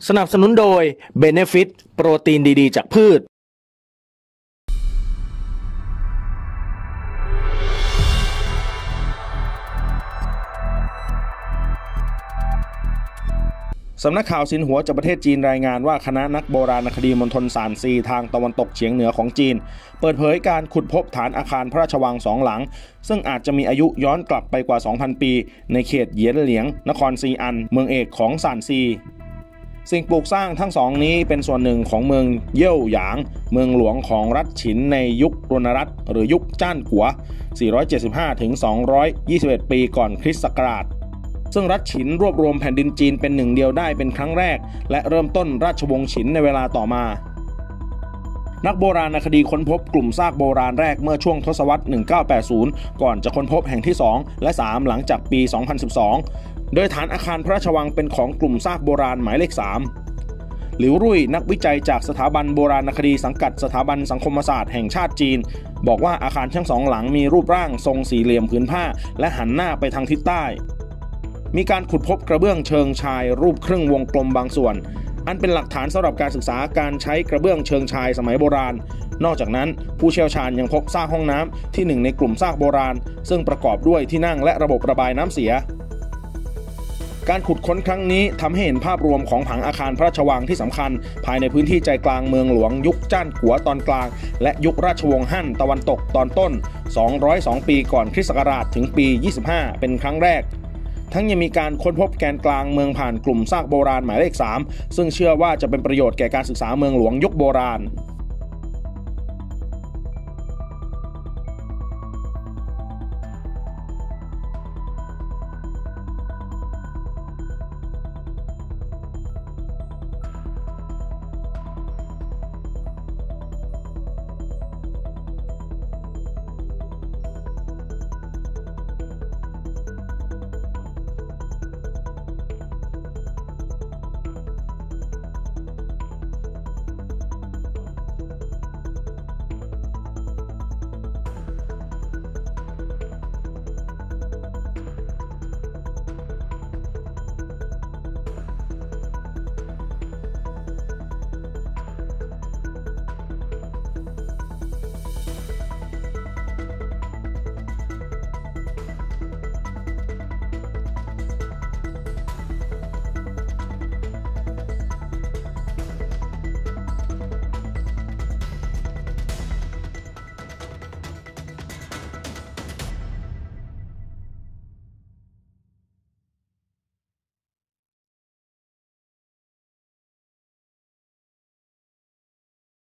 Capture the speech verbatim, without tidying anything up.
สนับสนุนโดย Benefit โปรตีนดีๆจากพืชสำนักข่าวซินหัวจากประเทศจีนรายงานว่าคณะนักโบราณคดีมณฑลซานซีทางตะวันตกเฉียงเหนือของจีนเปิดเผยการขุดพบฐานอาคารพระราชวังสองหลังซึ่งอาจจะมีอายุย้อนกลับไปกว่า สองพัน ปีในเขตเหยียนเหลียงนครซีอันเมืองเอกของซานซีสิ่งปลูกสร้างทั้งสองนี้เป็นส่วนหนึ่งของเมืองเย่ยวหยางเมืองหลวงของรัฐฉินในยุครณรัตน์หรือยุคจ้านกัว สี่ร้อยเจ็ดสิบห้าถึงสองร้อยยี่สิบเอ็ด ปีก่อนคริสต์ศักราชซึ่งรัฐฉินรวบรวมแผ่นดินจีนเป็นหนึ่งเดียวได้เป็นครั้งแรกและเริ่มต้นราชวงศ์ฉินในเวลาต่อมานักโบราณคดีค้นพบกลุ่มซากโบราณแรกเมื่อช่วงทศวรรษหนึ่งพันเก้าร้อยแปดสิบก่อนจะค้นพบแห่งที่สองและสามหลังจากปีสองพันสิบสองโดยฐานอาคารพระราชวังเป็นของกลุ่มซากโบราณหมายเลขสามหลิวรุ่ยนักวิจัยจากสถาบันโบราณคดีสังกัดสถาบันสังคมศาสตร์แห่งชาติจีนบอกว่าอาคารทั้งสองหลังมีรูปร่างทรงสี่เหลี่ยมผืนผ้าและหันหน้าไปทางทิศใต้มีการขุดพบกระเบื้องเชิงชายรูปครึ่งวงกลมบางส่วนอันเป็นหลักฐานสำหรับการศึกษาการใช้กระเบื้องเชิงชายสมัยโบราณนอกจากนั้นผู้เชี่ยวชาญยังพบซากห้องน้ำที่หนึ่งในกลุ่มซากโบราณซึ่งประกอบด้วยที่นั่งและระบบระบายน้ำเสียการขุดค้นครั้งนี้ทำให้เห็นภาพรวมของผังอาคารพระราชวังที่สำคัญภายในพื้นที่ใจกลางเมืองหลวงยุคจ้านกัวตอนกลางและยุคราชวงศ์ฮั่นตะวันตกตอนต้นสองร้อยสองปีก่อนคริสต์ศักราชถึงปียี่สิบห้าเป็นครั้งแรกทั้งยังมีการค้นพบแกนกลางเมืองผ่านกลุ่มซากโบราณหมายเลขสามซึ่งเชื่อว่าจะเป็นประโยชน์แก่การศึกษาเมืองหลวงยุคโบราณ